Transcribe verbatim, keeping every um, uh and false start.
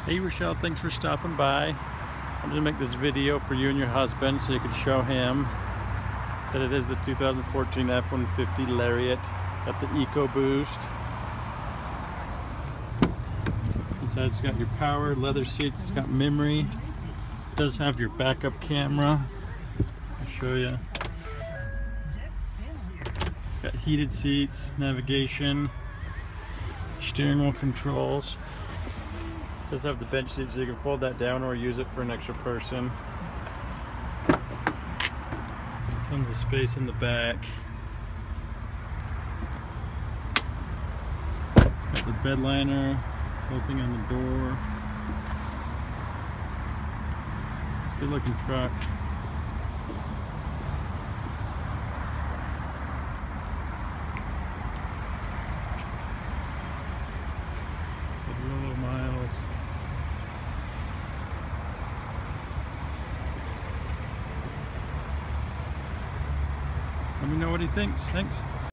Hey Rochelle, thanks for stopping by. I'm going to make this video for you and your husband so you can show him that it is the two thousand fourteen F one fifty Lariat. Got the EcoBoost. Inside it's got your power, leather seats, it's got memory. It does have your backup camera. I'll show you. Got heated seats, navigation, steering wheel controls. It does have the bench seat so you can fold that down or use it for an extra person. Tons of space in the back. Got the bed liner, whole thing on the door. Good looking truck. Low miles. Let me know what he thinks. Thanks.